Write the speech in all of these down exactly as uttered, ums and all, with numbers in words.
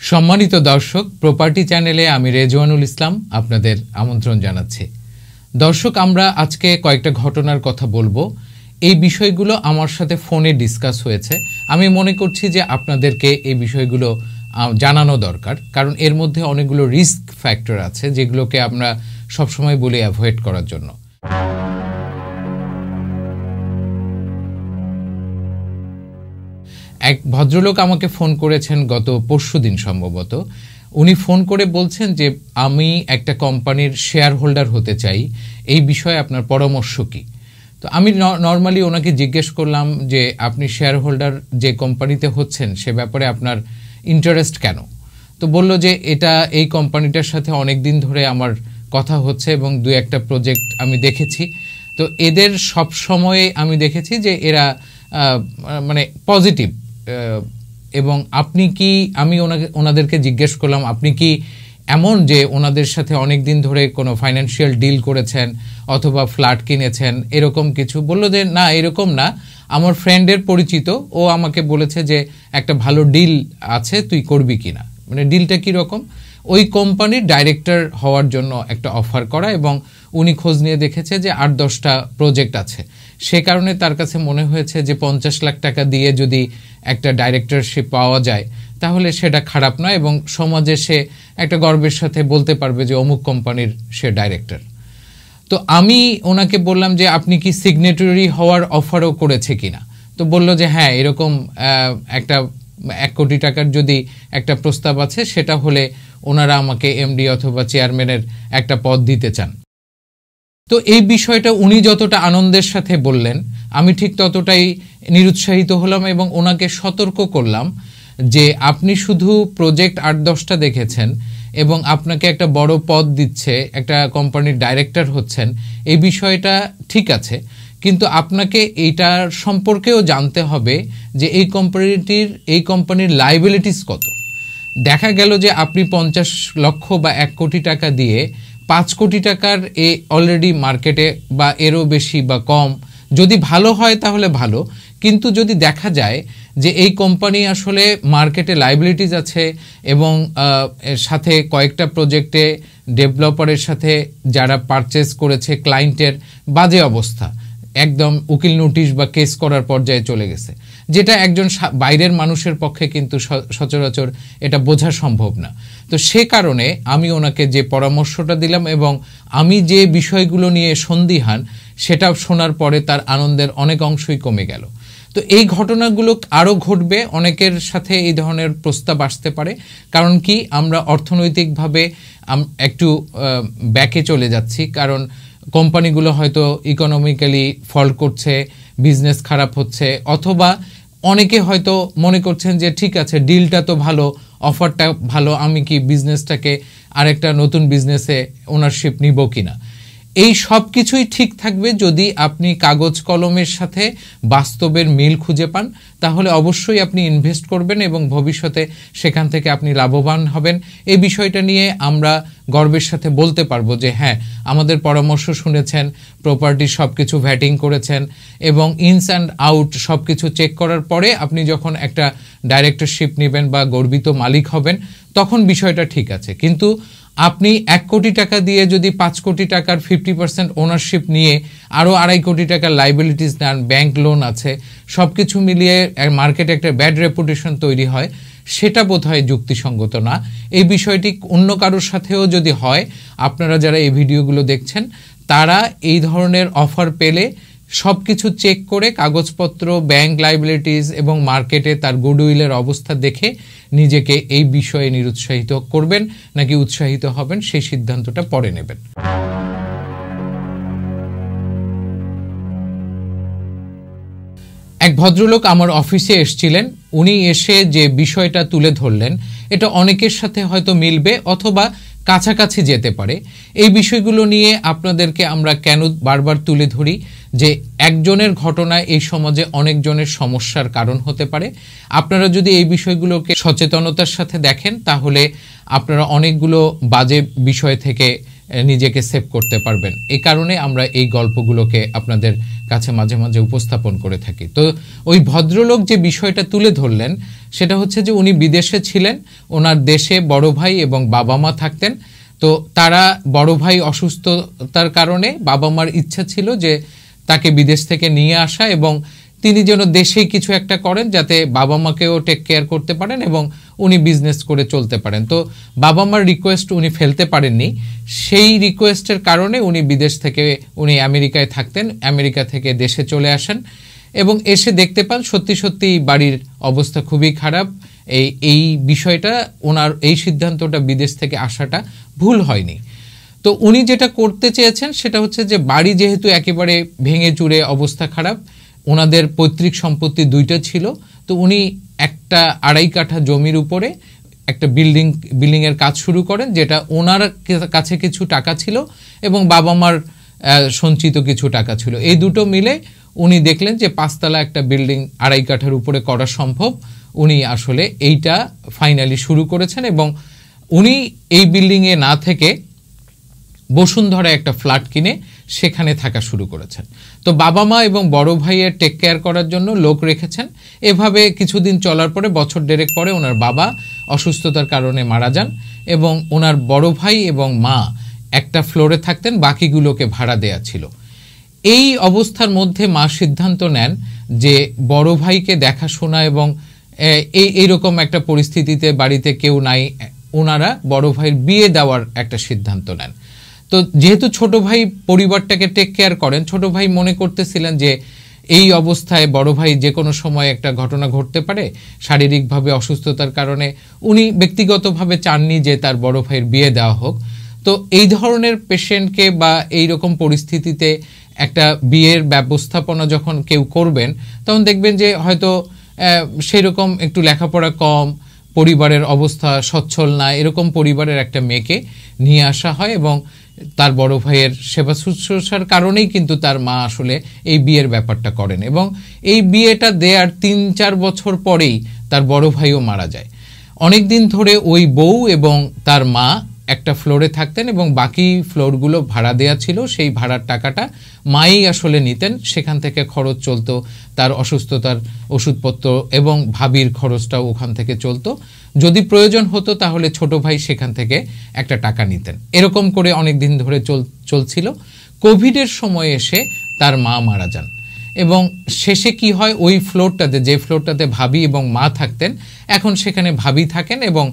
সম্মানিত দর্শক, প্রপার্টি চ্যানেলে আমি রেজওয়ানুল ইসলাম আপনাদের আমন্ত্রণ জানাচ্ছি। দর্শক, আমরা আজকে কয়েকটা ঘটনার কথা বলবো। এই বিষয়গুলো আমার সাথে ফোনে ডিসকাস হয়েছে। আমি মনে করছি যে আপনাদেরকে এই বিষয়গুলো জানানো দরকার, কারণ এর মধ্যে অনেকগুলো রিস্ক ফ্যাক্টর আছে যেগুলোকে আমরা সবসময় বলি অ্যাভয়েড করার জন্য। এক ভদ্রলোক আমাকে ফোন করেছেন গত পরশু দিন সম্ভবত। উনি ফোন করে বলছেন যে আমি একটা কোম্পানির শেয়ার হোল্ডার হতে চাই, এই বিষয়ে আপনার পরামর্শ কী। তো আমি নর্মালি ওনাকে জিজ্ঞেস করলাম যে আপনি শেয়ার হোল্ডার যে কোম্পানিতে হচ্ছেন সে ব্যাপারে আপনার ইন্টারেস্ট কেন। তো বলল যে এটা এই কোম্পানিটার সাথে অনেক দিন ধরে আমার কথা হচ্ছে এবং দু একটা প্রজেক্ট আমি দেখেছি। তো এদের সব সময়ে আমি দেখেছি যে এরা মানে পজিটিভ, এবং আপনি কি, আমি ওনাকে ওনাদেরকে জিজ্ঞেস করলাম আপনি কি এমন যে ওনাদের সাথে অনেক দিন ধরে কোনো ফাইন্যান্সিয়াল ডিল করেছেন অথবা ফ্ল্যাট কিনেছেন এরকম কিছু। বললো যে না, এরকম না, আমার ফ্রেন্ডের পরিচিত, ও আমাকে বলেছে যে একটা ভালো ডিল আছে, তুই করবি কিনা। মানে ডিলটা কীরকম, ওই কোম্পানির ডাইরেক্টর হওয়ার জন্য একটা অফার করা, এবং উনি খোঁজ নিয়ে দেখেছে যে আট দশটা প্রজেক্ট আছে। সে কারণে তার কাছে মনে হয়েছে যে পঞ্চাশ লাখ টাকা দিয়ে যদি একটা ডাইরেক্টরশিপ পাওয়া যায় তাহলে সেটা খারাপ নয়, এবং সমাজে সে একটা গর্বের সাথে বলতে পারবে যে অমুক কোম্পানির সে ডাইরেক্টর। তো আমি ওনাকে বললাম যে আপনি কি সিগনেটরি হওয়ার অফারও করেছে কিনা। তো বলল যে হ্যাঁ, এরকম একটা এক কোটি টাকার যদি একটা প্রস্তাব আছে, সেটা হলে ওনারা আমাকে এমডি অথবা চেয়ারম্যানের একটা পদ দিতে চান। তো এই বিষয়টা উনি যতটা আনন্দের সাথে বললেন, আমি ঠিক ততটাই নিরুৎসাহিত হলাম এবং ওনাকে সতর্ক করলাম যে আপনি শুধু প্রজেক্ট আট দশটা দেখেছেন এবং আপনাকে একটা বড় পদ দিচ্ছে, একটা কোম্পানির ডাইরেক্টর হচ্ছেন, এই বিষয়টা ঠিক আছে, কিন্তু আপনাকে এইটার সম্পর্কেও জানতে হবে যে এই কোম্পানিটির এই কোম্পানির লাইবিলিটিস কত। দেখা গেল যে আপনি পঞ্চাশ লক্ষ বা এক কোটি টাকা দিয়ে পাঁচ কোটি টাকার এ অলরেডি মার্কেটে বা এরও বেশি বা কম, যদি ভালো হয় তাহলে ভালো, কিন্তু যদি দেখা যায় যে এই কোম্পানি আসলে মার্কেটে লাইবিলিটিস আছে এবং এর সাথে কয়েকটা প্রজেক্টে ডেভেলপারের সাথে যারা পারচেস করেছে ক্লায়েন্টের বাজে অবস্থা, একদম উকিল নোটিশ বা কেস করার পর্যায়ে চলে গেছে, যেটা একজন বাইরের মানুষের পক্ষে কিন্তু সচরাচর এটা বোঝা সম্ভব না। তো সে কারণে আমি ওনাকে যে পরামর্শটা দিলাম এবং আমি যে বিষয়গুলো নিয়ে সন্দিহান সেটা শোনার পরে তার আনন্দের অনেক অংশই কমে গেল। তো এই ঘটনাগুলো আরও ঘটবে, অনেকের সাথে এই ধরনের প্রস্তাব আসতে পারে। কারণ কি, আমরা অর্থনৈতিকভাবে একটু ব্যাকে চলে যাচ্ছি, কারণ কোম্পানিগুলো হয়তো ইকোনমিক্যালি ফল্ট করছে, বিজনেস খারাপ হচ্ছে, অথবা অনেকে হয়তো মনে করছেন যে ঠিক আছে, ডিলটা তো ভালো, অফারটা ভালো, আমি কি বিজনেসটাকে আরেকটা নতুন বিজনেসে ওনারশিপ নিব কিনা। এই সব কিছুই ঠিক থাকবে যদি আপনি কাগজ কলমের সাথে বাস্তবের মিল খুঁজে পান, তাহলে অবশ্যই আপনি ইনভেস্ট করবেন এবং ভবিষ্যতে সেখান থেকে আপনি লাভবান হবেন। এই বিষয়টা নিয়ে আমরা গর্বের সাথে বলতে পারবো যে হ্যাঁ, আমাদের পরামর্শ শুনেছেন, প্রপার্টির সব কিছু ভ্যাটিং করেছেন এবং ইনস অ্যান্ড আউট সব কিছু চেক করার পরে আপনি যখন একটা ডাইরেক্টরশিপ নেবেন বা গর্বিত মালিক হবেন, তখন বিষয়টা ঠিক আছে। কিন্তু আপনি এক কোটি টাকা দিয়ে যদি পাঁচ কোটি টাকার ফিফটি পার্সেন্ট ওনারশিপ নিয়ে আরও আড়াই কোটি টাকার লাইবিলিটিস নেন, ব্যাংক লোন আছে, সব কিছু মিলিয়ে মার্কেটে একটা ব্যাড রেপুটেশন তৈরি হয়, সেটা বোধহয় যুক্তিসঙ্গত না। এই বিষয়টি অন্য কারোর সাথেও যদি হয়, আপনারা যারা এই ভিডিওগুলো দেখছেন তারা এই ধরনের অফার পেলে সব কিছু চেক করে কাগজপত্র, ব্যাংক লাইবিলিটিস এবং মার্কেটে তার গুডউইলের অবস্থা দেখে নিজেকে এই বিষয়ে নিরুৎসাহিত করবেন নাকি উৎসাহিত হবেন, সেই সিদ্ধান্তটা পরে নেবেন। এক ভদ্রলোক আমার অফিসে এসেছিলেন। উনি এসে যে বিষয়টা তুলে ধরলেন এটা অনেকের সাথে হয়তো মিলবে অথবা কাছাকাছি যেতে পারে। এই বিষয়গুলো নিয়ে আপনাদেরকে আমরা কেন বারবার তুলে ধরি যে একজনের ঘটনায় এই সমাজে অনেকজনের সমস্যার কারণ হতে পারে। আপনারা যদি এই বিষয়গুলোকে সচেতনতার সাথে দেখেন তাহলে আপনারা অনেকগুলো বাজে বিষয় থেকে নিজেকে সেভ করতে পারবেন। এই কারণে আমরা এই গল্পগুলোকে আপনাদের কাছে মাঝে মাঝে উপস্থাপন করে থাকি। তো ওই ভদ্রলোক যে বিষয়টা তুলে ধরলেন সেটা হচ্ছে যে উনি বিদেশে ছিলেন, ওনার দেশে বড় ভাই এবং বাবা মা থাকতেন। তো তারা বড় ভাই অসুস্থতার কারণে বাবা মার ইচ্ছা ছিল যে তাকে বিদেশ থেকে নিয়ে আসা এবং তিনি যেন দেশেই কিছু একটা করেন যাতে বাবা মাকেও টেক কেয়ার করতে পারেন এবং উনি বিজনেস করে চলতে পারেন। তো বাবা মার রিকোয়েস্ট উনি ফেলতে পারেননি, সেই রিকোয়েস্টের কারণে উনি বিদেশ থেকে উনি আমেরিকায় থাকতেন, আমেরিকা থেকে দেশে চলে আসেন এবং এসে দেখতে পান সত্যি সত্যি বাড়ির অবস্থা খুবই খারাপ। এই এই বিষয়টা ওনার এই সিদ্ধান্তটা বিদেশ থেকে আসাটা ভুল হয়নি। তো উনি যেটা করতে চেয়েছেন সেটা হচ্ছে যে বাড়ি যেহেতু একেবারে ভেঙে চুরে অবস্থা খারাপ, ওনাদের পৈতৃক সম্পত্তি দুইটা ছিল, তো উনি একটা আড়াই কাঠা জমির উপরে একটা বিল্ডিং বিল্ডিং এর কাজ শুরু করেন, যেটা ওনার কাছে কিছু টাকা ছিল এবং বাবা মার সঞ্চিত কিছু টাকা ছিল। এই দুটো মিলে উনি দেখলেন যে পাঁচতলা একটা বিল্ডিং আড়াই কাঠার উপরে করা সম্ভব। উনি আসলে এইটা ফাইনালি শুরু করেছেন এবং উনি এই বিল্ডিংয়ে না থেকে বসুন্ধরা একটা ফ্ল্যাট কিনে সেখানে থাকা শুরু করেছেন। তো বাবা মা এবং বড় ভাইয়ের টেক কেয়ার করার জন্য লোক রেখেছেন। এভাবে কিছুদিন চলার পরে বছর দেড়েক পরে ওনার বাবা অসুস্থতার কারণে মারা যান এবং ওনার বড় ভাই এবং মা একটা ফ্লোরে থাকতেন, বাকিগুলোকে ভাড়া দেয়া ছিল। এই অবস্থার মধ্যে মা সিদ্ধান্ত নেন যে বড় ভাইকে দেখাশোনা এবং এই এইরকম একটা পরিস্থিতিতে বাড়িতে কেউ নাই, ওনারা বড় ভাইয়ের বিয়ে দেওয়ার একটা সিদ্ধান্ত নেন। তো যেহেতু ছোট ভাই পরিবারটাকে টেক কেয়ার করেন, ছোট ভাই মনে করতেছিলেন যে এই অবস্থায় বড় ভাই যে কোনো সময় একটা ঘটনা ঘটতে পারে, শারীরিকভাবে অসুস্থতার কারণে উনি ব্যক্তিগতভাবে চাননি যে তার বড় ভাইয়ের বিয়ে দেওয়া হোক। তো এই ধরনের পেশেন্টকে বা এই রকম পরিস্থিতিতে একটা বিয়ের ব্যবস্থাপনা যখন কেউ করবেন তখন দেখবেন যে হয়তো সেই রকম একটু লেখাপড়া কম, পরিবারের অবস্থা সচ্ছল না, এরকম পরিবারের একটা মেয়েকে নিয়ে আসা হয় এবং তার বড় ভাইয়ের সেবা শুশ্রূষার কারণেই কিন্তু তার মা আসলে এই বিয়ের ব্যাপারটা করেন এবং এই বিয়েটা দেওয়ার তিন চার বছর পরেই তার বড় ভাইও মারা যায়। অনেক দিন ধরে ওই বউ এবং তার মা একটা ফ্লোরে থাকতেন এবং বাকি ফ্লোরগুলো ভাড়া দেয়া ছিল, সেই ভাড়ার টাকাটা মাই আসলে নিতেন, সেখান থেকে খরচ চলতো, তার অসুস্থতার ওষুধপত্র এবং ভাবির খরচটাও ওখান থেকে চলতো। যদি প্রয়োজন হতো তাহলে ছোট ভাই সেখান থেকে একটা টাকা নিতেন। এরকম করে অনেক দিন ধরে চল চলছিল কোভিডের সময় এসে তার মা মারা যান এবং শেষে কি হয়, ওই ফ্লোরটাতে যে ফ্লোরটাতে ভাবি এবং মা থাকতেন এখন সেখানে ভাবি থাকেন এবং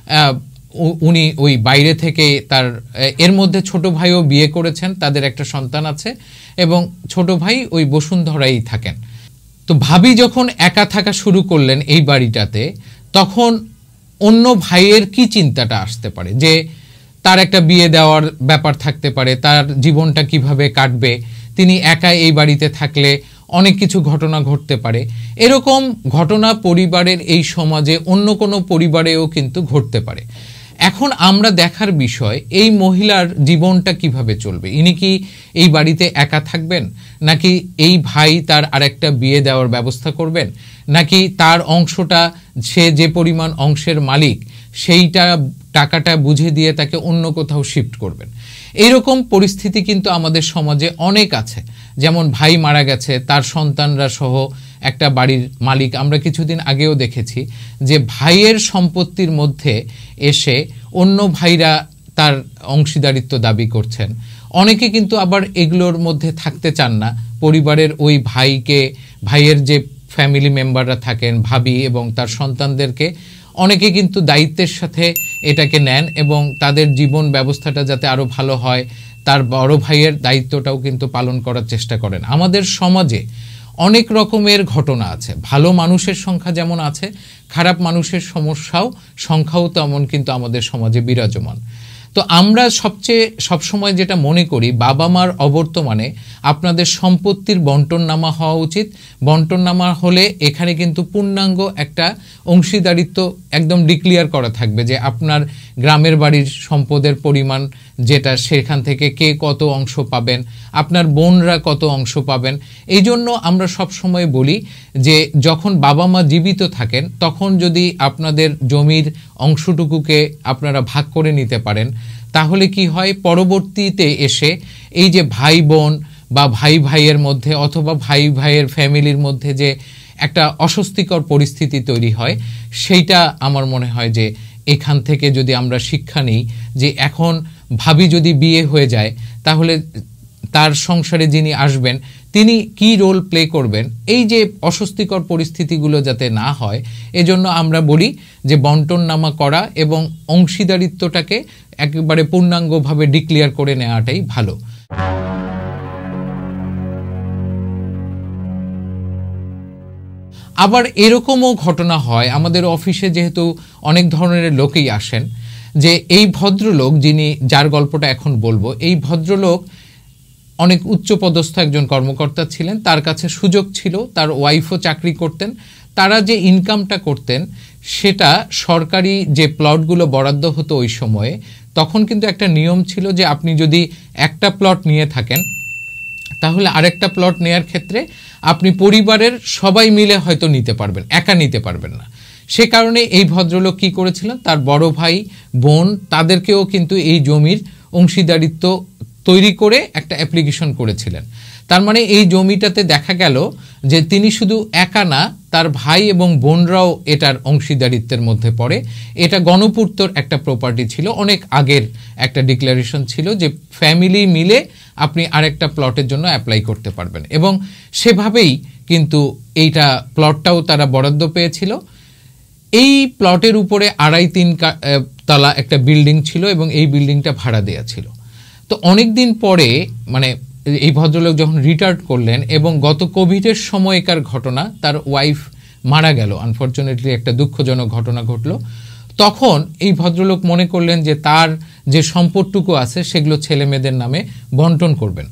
উনি ওই বাইরে থেকে তার এর মধ্যে ছোট ভাইও বিয়ে করেছেন, তাদের একটা সন্তান আছে এবং ছোট ভাই ওই বসুন্ধরাই থাকেন। তো ভাবি যখন একা থাকা শুরু করলেন এই বাড়িটাতে, তখন অন্য ভাইয়ের কি চিন্তাটা আসতে পারে যে তার একটা বিয়ে দেওয়ার ব্যাপার থাকতে পারে, তার জীবনটা কিভাবে কাটবে, তিনি একা এই বাড়িতে থাকলে অনেক কিছু ঘটনা ঘটতে পারে। এরকম ঘটনা পরিবারের এই সমাজে অন্য কোনো পরিবারেও কিন্তু ঘটতে পারে। এখন আমরা দেখার বিষয় এই মহিলার জীবনটা কিভাবে চলবে, ইনি কি এই বাড়িতে একা থাকবেন, নাকি এই ভাই তার আরেকটা বিয়ে দেওয়ার ব্যবস্থা করবেন, নাকি তার অংশটা সে যে পরিমাণ অংশের মালিক সেইটা টাকাটা বুঝে দিয়ে তাকে অন্য কোথাও শিফট করবেন। এইরকম পরিস্থিতি কিন্তু আমাদের সমাজে অনেক আছে। যেমন ভাই মারা গেছে, তার সন্তানরা সহ একটা বাড়ির মালিক। আমরা কিছুদিন আগেও দেখেছি যে ভাইয়ের সম্পত্তির মধ্যে এসে অন্য ভাইরা তার অংশীদারিত্ব দাবি করছেন। অনেকে কিন্তু আবার এগুলোর মধ্যে থাকতে চান না। পরিবারের ওই ভাইকে, ভাইয়ের যে ফ্যামিলি মেম্বাররা থাকেন, ভাবি এবং তার সন্তানদেরকে অনেকে কিন্তু দায়িত্বের সাথে এটাকে নেন এবং তাদের জীবন ব্যবস্থাটা যাতে আরো ভালো হয় তার বড় ভাইয়ের দায়িত্বটাও কিন্তু পালন করার চেষ্টা করেন। আমাদের সমাজে অনেক রকমের ঘটনা আছে। ভালো মানুষের সংখ্যা যেমন আছে, খারাপ মানুষের সমস্যাও সংখ্যাও তেমন কিন্তু আমাদের সমাজে বিরাজমান। তো আমরা সবচেয়ে সবসময় যেটা মনে করি, বাবা মার অবর্তমানে আপনাদের সম্পত্তির বন্টননামা হওয়া উচিত। বন্টননামা হলে এখানে কিন্তু পূর্ণাঙ্গ একটা অংশীদারিত্ব একদম ডিক্লিয়ার করা থাকবে যে আপনার গ্রামের বাড়ির সম্পদের পরিমাণ যেটা সেখান থেকে কে কত অংশ পাবেন, আপনার বোনরা কত অংশ পাবেন। এই জন্য আমরা সব সময় বলি যে যখন বাবা মা জীবিত থাকেন তখন যদি আপনাদের জমির অংশটুকুকে আপনারা ভাগ করে নিতে পারেন, তাহলে কি হয়, পরবর্তীতে এসে এই যে ভাই বোন বা ভাই ভাইয়ের মধ্যে অথবা ভাই ভাইয়ের ফ্যামিলির মধ্যে যে একটা অস্বস্তিকর পরিস্থিতি তৈরি হয়, সেইটা আমার মনে হয় যে এখান থেকে যদি আমরা শিক্ষা নিই যে এখন ভাবি যদি বিয়ে হয়ে যায় তাহলে তার সংসারে যিনি আসবেন তিনি কি রোল প্লে করবেন, এই যে অস্বস্তিকর পরিস্থিতিগুলো যাতে না হয় এজন্য আমরা বলি যে বন্টননামা করা এবং অংশীদারিত্বটাকে একেবারে পূর্ণাঙ্গভাবে ডিক্লেয়ার করে নেওয়াটাই ভালো। আবার এরকমও ঘটনা হয় আমাদের অফিসে, যেহেতু অনেক ধরনের লোকই আসেন, যে এই ভদ্রলোক যিনি যার গল্পটা এখন বলবো, এই ভদ্রলোক অনেক উচ্চপদস্থ একজন কর্মকর্তা ছিলেন, তার কাছে সুযোগ ছিল, তার ওয়াইফও চাকরি করতেন, তারা যে ইনকামটা করতেন সেটা সরকারি যে প্লটগুলো বরাদ্দ হতো ওই সময়ে, তখন কিন্তু একটা নিয়ম ছিল যে আপনি যদি একটা প্লট নিয়ে থাকেন তাহলে আরেকটা প্লট নেয়ার ক্ষেত্রে আপনি পরিবারের সবাই মিলে হয়তো নিতে পারবেন, একা নিতে পারবেন না। সে কারণে এই ভদ্রলোক কি করেছিলেন, তার বড় ভাই বোন তাদেরকেও কিন্তু এই জমির অংশীদারিত্ব তৈরি করে একটা অ্যাপ্লিকেশন করেছিলেন। তার মানে এই জমিটাতে দেখা গেল যে তিনি শুধু একা না, তার ভাই এবং বোনরাও এটার অংশীদারিত্বের মধ্যে পড়ে। এটা গণপূর্তর একটা প্রপার্টি ছিল, অনেক আগের একটা ডিক্লারেশন ছিল যে ফ্যামিলি মিলে আপনি আরেকটা প্লটের জন্য অ্যাপ্লাই করতে পারবেন, এবং সেভাবেই কিন্তু এইটা প্লটটাও তারা বরাদ্দ পেয়েছিল। এই প্লটের উপরে আড়াই তিন তলা একটা বিল্ডিং ছিল এবং এই বিল্ডিংটা ভাড়া দেয়া ছিল। তো অনেক দিন পরে মানে এই ভদ্রলোক যখন রিটায়ার্ড করলেন এবং গত কোভিডের সময়কার ঘটনা, তার ওয়াইফ মারা গেল, আনফর্চুনেটলি একটা দুঃখজনক ঘটনা ঘটলো, তখন এই ভদ্রলোক মনে করলেন যে তার যে সম্পদটুকু আছে সেগুলো ছেলে মেয়েদের নামে বন্টন করবেন।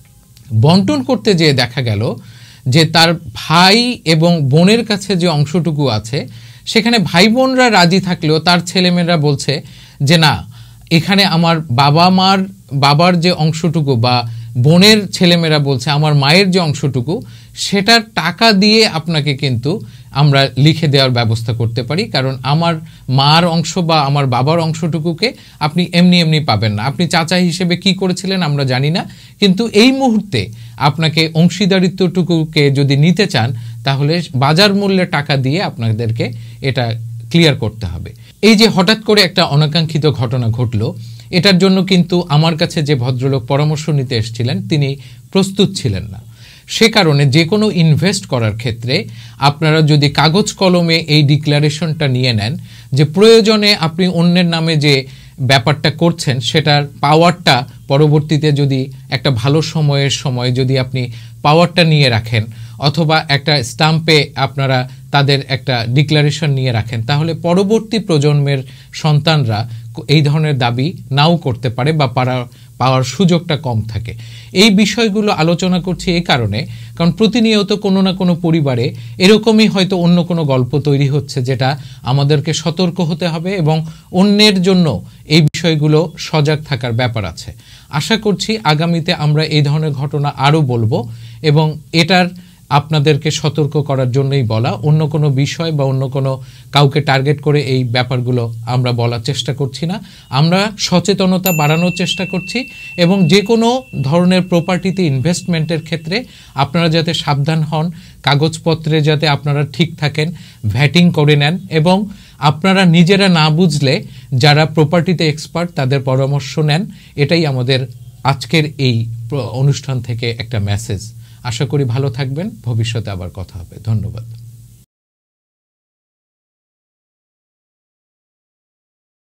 বন্টন করতে যেয়ে দেখা গেল যে তার ভাই এবং বোনের কাছে যে অংশটুকু আছে সেখানে ভাই বোনরা রাজি থাকলেও তার ছেলেমেয়েরা বলছে যে না, এখানে আমার বাবা মার বাবার যে অংশটুকু বা বোনের ছেলেমেয়েরা বলছে আমার মায়ের যে অংশটুকু সেটার টাকা দিয়ে আপনাকে কিন্তু আমরা লিখে দেওয়ার ব্যবস্থা করতে পারি, কারণ আমার মার অংশ বা আমার বাবার অংশটুকুকে আপনি এমনি এমনি পাবেন না। আপনি চাচা হিসেবে কি করেছিলেন আমরা জানি না, কিন্তু এই মুহূর্তে আপনাকে অংশীদারিত্বটুকুকে যদি নিতে চান তাহলে বাজার মূল্যে টাকা দিয়ে আপনাদেরকে এটা ক্লিয়ার করতে হবে। এই যে হঠাৎ করে একটা অনাকাঙ্ক্ষিত ঘটনা ঘটলো, এটার জন্য কিন্তু আমার কাছে যে ভদ্রলোক পরামর্শ নিতে এসেছিলেন তিনি প্রস্তুত ছিলেন না। সে কারণে যে কোনো ইনভেস্ট করার ক্ষেত্রে আপনারা যদি কাগজ কলমে এই ডিক্লারেশনটা নিয়ে নেন যে প্রয়োজনে আপনি অন্যের নামে যে ব্যাপারটা করছেন সেটার পাওয়ারটা পরবর্তীতে যদি একটা ভালো সময়ের সময় যদি আপনি পাওয়ারটা নিয়ে রাখেন অথবা একটা স্টাম্পে আপনারা তাদের একটা ডিক্লারেশন নিয়ে রাখেন, তাহলে পরবর্তী প্রজন্মের সন্তানরা এই ধরনের দাবি নাও করতে পারে বা পারা পাওয়ার সুযোগটা কম থাকে। এই বিষয়গুলো আলোচনা করছি এই কারণে, কারণ প্রতিনিয়ত কোনো না কোনো পরিবারে এরকমই হয়তো অন্য কোনো গল্প তৈরি হচ্ছে যেটা আমাদেরকে সতর্ক হতে হবে এবং অন্যের জন্য এই বিষয়গুলো সজাগ থাকার ব্যাপার আছে। আশা করছি আগামীতে আমরা এই ধরনের ঘটনা আরও বলবো এবং এটার আপনাদেরকে সতর্ক করার জন্যই বলা, অন্য কোনো বিষয় বা অন্য কোনো কাউকে টার্গেট করে এই ব্যাপারগুলো আমরা বলার চেষ্টা করছি না। আমরা সচেতনতা বাড়ানোর চেষ্টা করছি এবং যে কোনো ধরনের প্রপার্টিতে ইনভেস্টমেন্টের ক্ষেত্রে আপনারা যাতে সাবধান হন, কাগজপত্রে যাতে আপনারা ঠিক থাকেন, ভ্যাটিং করে নেন এবং আপনারা নিজেরা না বুঝলে যারা প্রপার্টিতে এক্সপার্ট তাদের পরামর্শ নেন। এটাই আমাদের আজকের এই অনুষ্ঠান থেকে একটা মেসেজ। আশা করি ভালো থাকবেন, ভবিষ্যতে আবার কথা হবে। ধন্যবাদ।